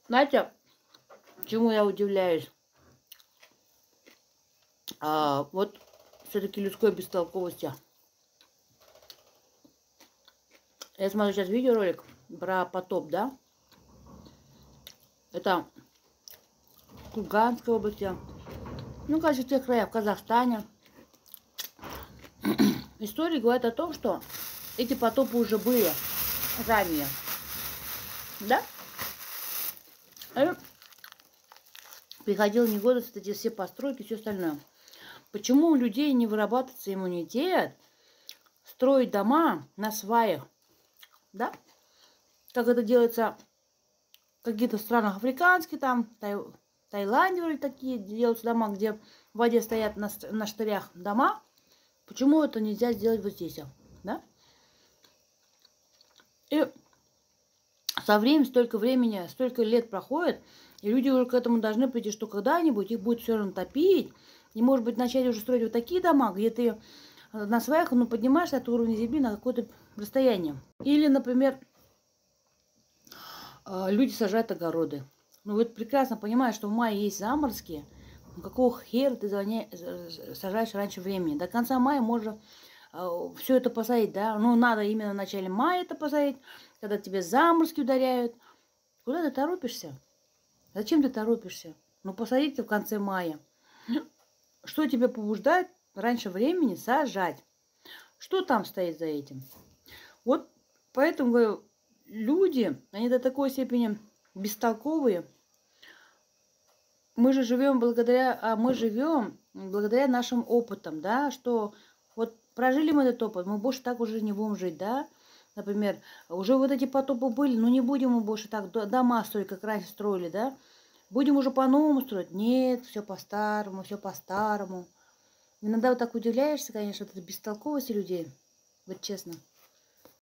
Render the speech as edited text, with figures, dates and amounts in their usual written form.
Знаете, чему я удивляюсь? Вот все-таки людской бестолковости. Я смотрю сейчас видеоролик про потоп, да? Это в Курганской области. Ну, кажется, в тех краях, в Казахстане. Истории говорят о том, что эти потопы уже были ранее. Да? И приходил негодность, эти все постройки и все остальное. Почему у людей не вырабатывается иммунитет строить дома на сваях? Да? Как это делается в каких-то странах африканских, там, Таиланде вроде такие делаются дома, где в воде стоят на штырях дома. Почему это нельзя сделать вот здесь? Да? И со временем, столько времени, столько лет проходит, и люди уже к этому должны прийти, что когда-нибудь их будет все равно топить, и, может быть, начать уже строить вот такие дома, где ты на сваях, ну, поднимаешься от уровня земли на какое-то расстояние. Или, например, люди сажают огороды. Ну, вот прекрасно понимаешь, что в мае есть заморозки. Ну, какого хера ты сажаешь раньше времени? До конца мая можно все это посадить, да? Ну, надо именно в начале мая это посадить, когда тебе заморозки ударяют. Куда ты торопишься? Зачем ты торопишься? Ну, посадите в конце мая. Что тебя побуждает раньше времени сажать? Что там стоит за этим? Вот поэтому, говорю, люди, они до такой степени бестолковые. Мы же живем благодаря нашим опытам, да, что вот прожили мы этот опыт, мы больше так уже не будем жить, да. Например, уже вот эти потопы были, но не будем мы больше так дома строить, как раньше строили, да. Будем уже по-новому строить? Нет, все по-старому, все по-старому. Иногда вот так удивляешься, конечно, от этой бестолковости людей, вот честно.